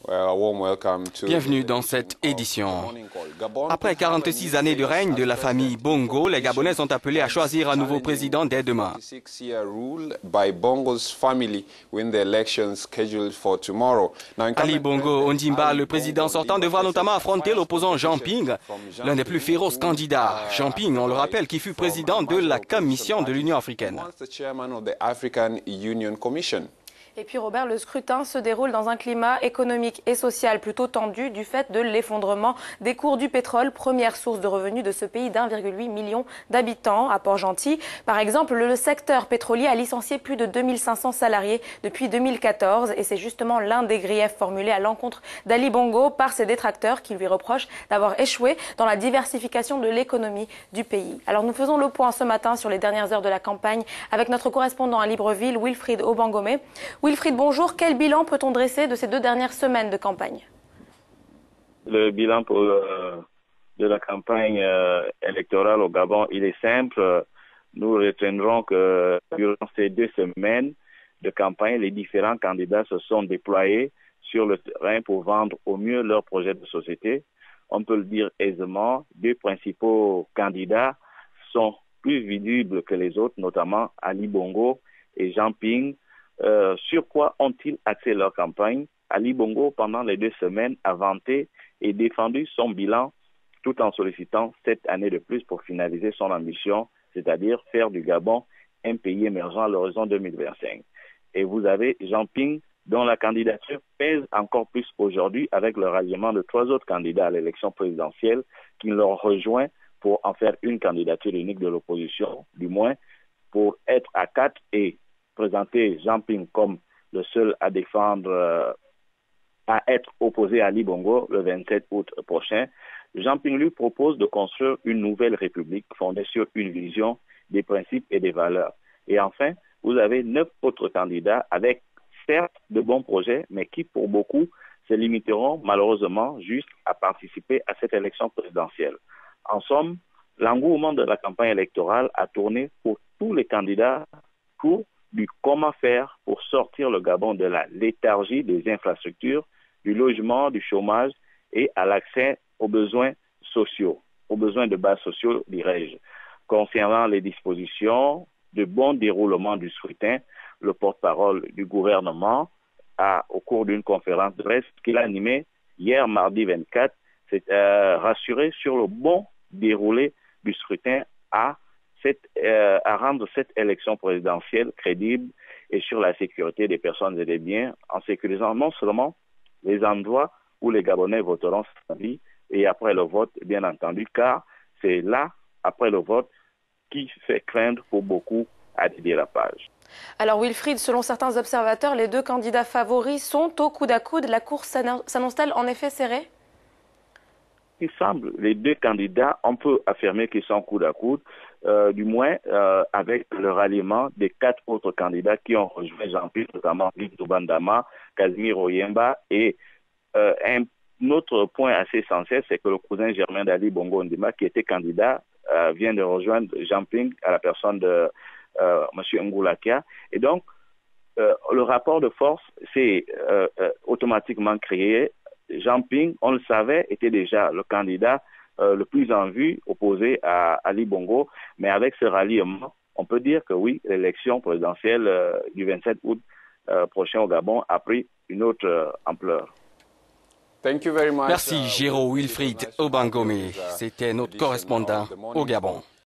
Bienvenue dans cette édition. Après 46 années de règne de la famille Bongo, les Gabonais sont appelés à choisir un nouveau président dès demain. Ali Bongo Ondimba, le président sortant, devra notamment affronter l'opposant Jean Ping, l'un des plus féroces candidats. Jean Ping, on le rappelle, qui fut président de la Commission de l'Union africaine. Et puis Robert, le scrutin se déroule dans un climat économique et social plutôt tendu du fait de l'effondrement des cours du pétrole, première source de revenus de ce pays d'1,8 million d'habitants à Port-Gentil. Par exemple, le secteur pétrolier a licencié plus de 2500 salariés depuis 2014 et c'est justement l'un des griefs formulés à l'encontre d'Ali Bongo par ses détracteurs qui lui reprochent d'avoir échoué dans la diversification de l'économie du pays. Alors nous faisons le point ce matin sur les dernières heures de la campagne avec notre correspondant à Libreville, Wilfried Obangomé. Wilfried, bonjour. Quel bilan peut-on dresser de ces 2 dernières semaines de campagne? Le bilan de la campagne électorale au Gabon, il est simple. Nous retiendrons que durant ces 2 semaines de campagne, les différents candidats se sont déployés sur le terrain pour vendre au mieux leur projet de société. On peut le dire aisément, 2 principaux candidats sont plus visibles que les autres, notamment Ali Bongo et Jean Ping. Sur quoi ont-ils axé leur campagne? Ali Bongo, pendant les 2 semaines, a vanté et défendu son bilan tout en sollicitant 7 années de plus pour finaliser son ambition, c'est-à-dire faire du Gabon un pays émergent à l'horizon 2025. Et vous avez Jean Ping, dont la candidature pèse encore plus aujourd'hui avec le ralliement de 3 autres candidats à l'élection présidentielle qui l'ont rejoint pour en faire une candidature unique de l'opposition, du moins pour être à 4 et présenter Jean Ping comme le seul à défendre, à être opposé à Ali Bongo le 27 août prochain. Jean Ping lui propose de construire une nouvelle république fondée sur une vision, des principes et des valeurs. Et enfin, vous avez 9 autres candidats avec certes de bons projets, mais qui pour beaucoup se limiteront malheureusement juste à participer à cette élection présidentielle. En somme, l'engouement de la campagne électorale a tourné pour tous les candidats pour du comment faire pour sortir le Gabon de la léthargie des infrastructures, du logement, du chômage et à l'accès aux besoins sociaux, aux besoins de base sociaux, dirais-je. Concernant les dispositions de bon déroulement du scrutin, le porte-parole du gouvernement a, au cours d'une conférence de presse qu'il a animée hier mardi 24, s'est rassuré sur le bon déroulé du scrutin à rendre cette élection présidentielle crédible et sur la sécurité des personnes et des biens en sécurisant non seulement les endroits où les Gabonais voteront samedi et après le vote, bien entendu, car c'est là, après le vote, qui fait craindre pour beaucoup à des dérapages. Alors Wilfried, selon certains observateurs, les 2 candidats favoris sont au coude à coude. La course s'annonce-t-elle en effet serrée? Il semble, les 2 candidats, on peut affirmer qu'ils sont coude à coude, du moins avec le ralliement des 4 autres candidats qui ont rejoint Jean-Pierre, notamment Victor Bandama, Casimir Oyemba. Et un autre point assez essentiel, c'est que le cousin germain d'Ali Bongo Ondimba, qui était candidat, vient de rejoindre Jean Ping à la personne de M. Ngoulakia. Et donc, le rapport de force s'est automatiquement créé. Jean Ping, on le savait, était déjà le candidat le plus en vue, opposé à Ali Bongo. Mais avec ce ralliement, on peut dire que oui, l'élection présidentielle du 27 août prochain au Gabon a pris une autre ampleur. Merci, Géraud Wilfried Obangomé. C'était notre correspondant au Gabon.